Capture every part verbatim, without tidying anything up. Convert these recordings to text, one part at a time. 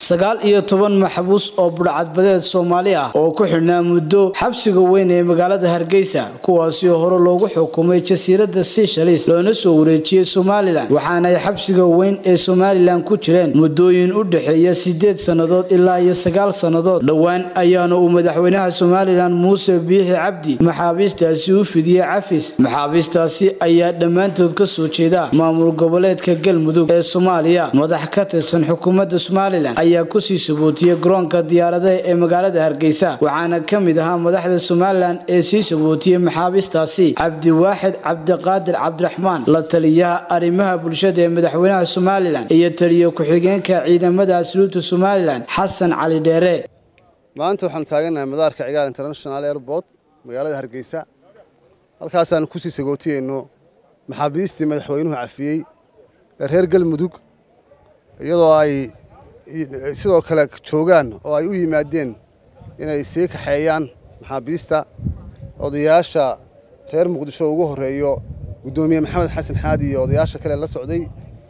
sagaal iyo toban maxbuus oo burcadbadeed Soomaali ah oo ku xirnaa muddo xabsiga weyn ee magaalada Hargeysa kuwaas oo hore loogu xukumay jasiiradda Seychelles loona soo wareejiyay Somaliland waxaana ay xabsiga weyn ee Somaliland ku jireen muddooyin u dhaxeeya sideed sanadood ilaa iyo sagaal sanadood dhawaan ayaana uu madaxweynaha Somaliland Muuse Biixi Cabdi maxaabiistaasi u fidiyay cafis maxaabiistaasi ayaa dhamaantood ka soo jeeda maamul goboleedka Galmudug ee Soomaaliya madax ka tirsan xukuumadda Somaliland ayaa ku sii sabootiyay garoonka diyaaradaha ee magaalada Hargeysa waxaana kamid ahaa madaxda Somaliland ee sii sabootiyay maxaabiistaasi Cabdi Waaxid Cabdiqaadir Cabdiraxmaan la taliyaha arrimaha bulshada ee madaxweynaha Somaliland iyo taliye ku-xigeenka ciidamada asluubta Somaliland Xasan Cali Dheere maanta waxaan taaganahay madaarka Cigaal International Airport magaalada Hargeysa halkaas aan ku sii sagootiyayno maxaabiistii madaxweynuhu cafiyay reer Galmudug iyadoo ay sidoo kale joogan oo ay u yimaadeen inay sii kaxeeyaan maxaabiista odayaasha reer Muqdisho ugu horeeyo gudoomiye Maxamed Xasan Xaadi iyo odayaasha kale la socday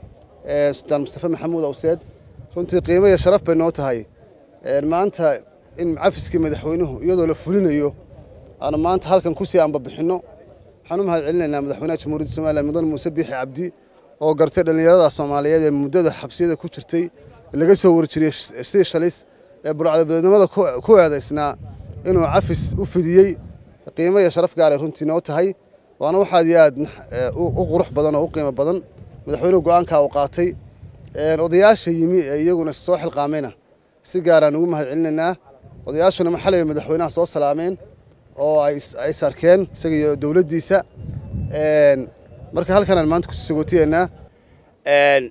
ee Sultan Mustafa Maxamuud Awseed runtii qiimo iyo sharaf bay noo tahay maanta in cafiskii madaxweynuhu iyadoo la fulinayo aan maanta halkan ku sii aanba bixino waxaan u mahad celinaynaa madaxweynaha Jamhuuriyadda Soomaaliya Mudane Muuse Biixi Cabdi oo gartay dhalinyarada Soomaaliyeed ee muddada xabsiyada ku jirtay laga soo warjiriyay Seychelles ee burcadbadeednimada ku eedaysnaa inuu cafis u fidiyay qiimo iyo sharaf gaar ah runtii noo tahay waana waxa aad u qurux badan oo u qiimo badan madaxweynuhu go'aanka uu qaatay ee odayaasha yimi iyaguna soo xilqaameena si gaar ah ugu mahad celinaynaa odayaashuna maxalliga madaxweynaha soo salaameen oo ay ay sarkeen isaga iyo dawladdiisa een marka halkan aan maanta ku sagootiyeena een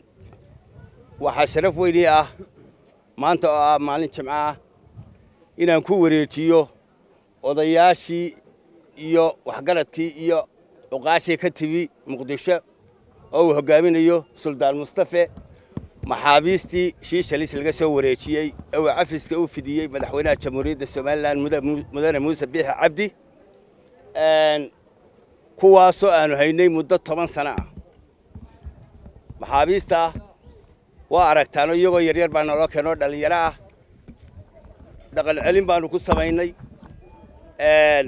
waxa sharaf weyn ah maanta oo ah maalin Jimco ah inaan ku wareejiyo odayaashii iyo waxgaradkii iyo uqaashii ka tibi Muqdisho oo uu hogaaminayo Sultan Mustafa maxaabiistii Seychelles laga soo wareejiyay oo cafiska u fidiyay madaxweynaha Jamhuuriyadda Soomaaliland Mudane Muuse Biixi Cabdi een kuwaas oo aanu haynay muddo toban sano ah maxaabiista waa aragtaan iyagoo yar yar baan noo keenoo dhalinyaro ah dhaqan celin baanu ku sameynay een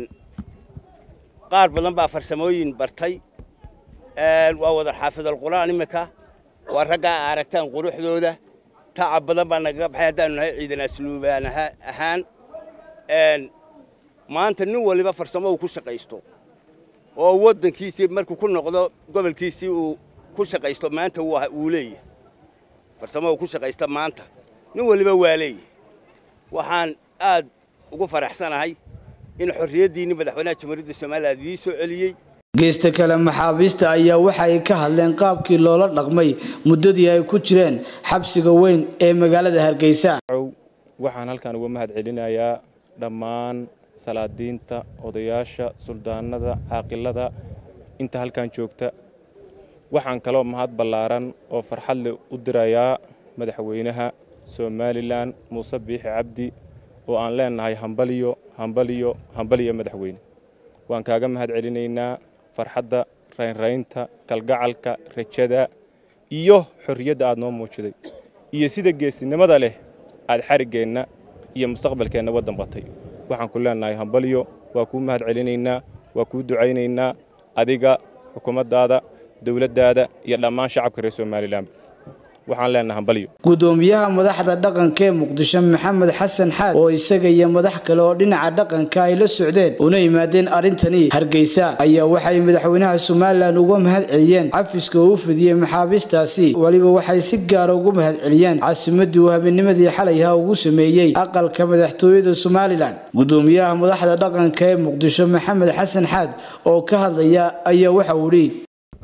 qaar badan baa farsamooyin bartay een waa wada xaafidul quraan imika waa raga aragtaan quruxdooda tacab badan baa naga baxay hadaan nahay ciidan asluubaan ahaan een maanta nin waliba farsamo uu ku shaqeysto oo wadankiisa markuu ku noqdo gobolkiisa uu ku shaqeysto maanta uu leeyahay farsamo uu ku shaqeysto maanta nin waliba waa leeyahay waxaan aad ugu faraxsanahay in xorriyadiina madaxweynaha Jamhuuriyadda Soomaaliland ii soo celiyay geesta kale maxaabiista ayaa waxa ay ka hadleen qaabkii loola dhaqmay muddadii ay ku jireen xabsiga weyn ee magaalada Hargeysa waxaan halkan uga mahad celinayaa dhammaan salaadiinta odayaasha suldaanada caaqilada inta halkan joogta waxaan kaloo mahad ballaaran oo farxad leh u dirayaa madaxweynaha Somaliland Muuse Biixi Cabdi oo aan leenahay hambaliyo hambaliyo hambaliyo madaxweyne waan kaaga mahad celinaynaa farxadda raynraynta kalgacalka rajada iyo xorriyadda aad noo muujiday iyo sida geesinimada leh aad xarigeena iyo mustaqbalkeena wadan batay waxaan ku leenahay hambaliyo waa ku mahad celinaynaa waa ku ducaynaynaa adiga xukuumaddaada dawladdaada iyo dhammaan shacabka reer Somaliland waxaan leenahay hambaliyo gudoomiyaha madaxda dhaqanka ee Muqdisho Maxamed Xasan Xaad oo isaga iyo madax kale oo dhinaca dhaqanka ay la socdeen una yimaadeen arintani Hargeysa ayaa waxay madaxweynaha Somaliland uga mahad celiyeen cafiska uu fidiyay maxaabiistaasi waliba waxay si gaar ah uga mahad celiyeen caasimadii habeennimadii xalay ah ugu sameeyay aqalka madaxtooyada Somaliland gudoomiyaha madaxda dhaqanka ee Muqdisho Maxamed Xasan Xaad oo ka hadlaya ayaa waxa uu yiri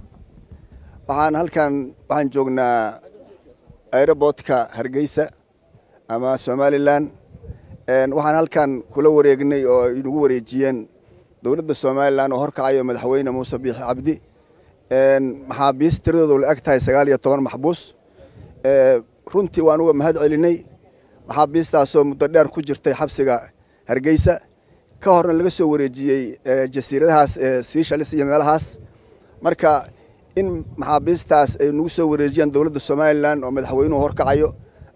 waxaan halkan waxaan joognaa airportka Hargeysa ama Somaliland een waxaan halkan kula wareegnay oo inagu wareejiyeen dawladda Somaliland oo horkacayo madaxweyne Muuse Biixi Cabdi een maxaabiist tiradoodu la ag tahay sagaal iyo toban maxbuus ee runtii waan uga mahad celinay maxaabiistaas oo muddo dheer ku jirtay xabsiga Hargeysa ka horna laga soo wareejiyay jasiiradahaas ee Seychelles iyo meelahaas marka in maxaabiistaas ay nagu soo wareejiyaan dawladda Somaliland oo madaxweynuhu horkacayo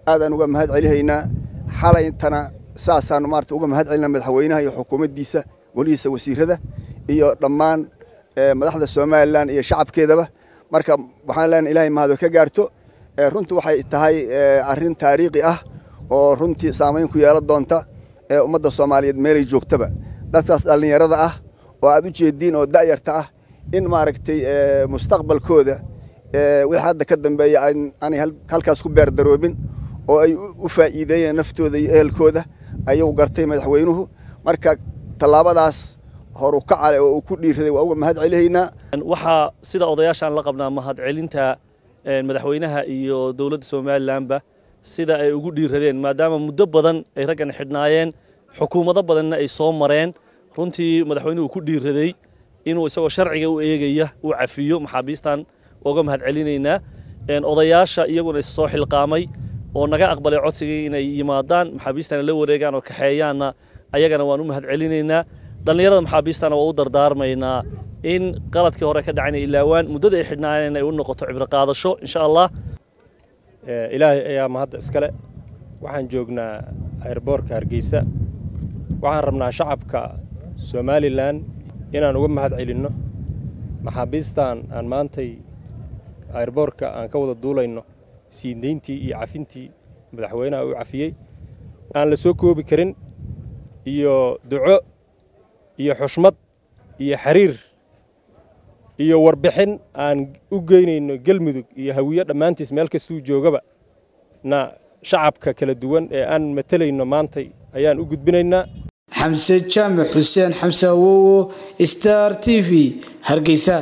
aadaan uga mahad celihaynaa xalayntana saasaan maarta uga mahad celinaa madaxweynaha iyo xukuumaddiisa golihiisa wasiirada iyo dhammaan madaxda Soomaaliland iyo shacabkeedaba marka waxaan leenahay Ilaahay mahad ka gaarto runtii waxay tahay arrin taariikhi ah oo runtii saameyn ku yeelan doonta ummadda Soomaaliyeed meelay joogtaba dadkaas dhalinyarada ah oo aad u jeediin oo da'yarta ah in maaragtay mustaqbalkooda wixii hadda ka dambeeya aan halkaas ku beer daroobin oo ay u faa'iideeyeen naftooda iyo ehelkooda ayuu gartay madaxweynuhu marka talaabadaas horu ka cale oo ku dhiiraday waa uga mahad celihaynaa waxa sida odayaashan la qabnaa mahad celinta madaxweynaha iyo dawladda Soomaalilandba sida ay ugu dhiiradeen maadaama muddo badan ay raggan xidhnaayeen xukuumado badanna ay soo mareen runtii madaxweynuhu ku dhiiraday inuu isagoo sharciga u eegaya uu cafiyo maxaabiistan uga mahad celinaynaa odayaasha iyaguna is soo xilqaamay oo naga aqbalay codsiga inay yimaadaan maxaabiistan la wareegaan oo kaxeeyaana ayagana waan u mahad celinaynaa dhalinyarada maxaabiistana waa u dardaarmaynaa in qaladkii hore ka dhacay ilaawaan muddada ay xidhnaayeen ay u noqoto cibro qaadasho insha Allah ilaahay ayaa mahad iskale waxaan joognaa airportka Hargeysa waxaan rabnaa shacabka Soomaaliland inaan uga mahad celinno maxaabiistan aan maantay airportka aan ka wada duulayno siindeyntii iyo cafintii madaxweynaha uu cafiyay aan la soo koobi karin iyo duco iyo xushmad iyo xiriir iyo warbixin aan u geynayno Galmudug iyo hawiye dhamaantiis meel kastuu joogaba na shacabka kala duwan ee aan matalayno maantay ayaan u gudbinaynaa Xamse Jaamac Xuseen Xamse Awowo Star T V Hargeysa.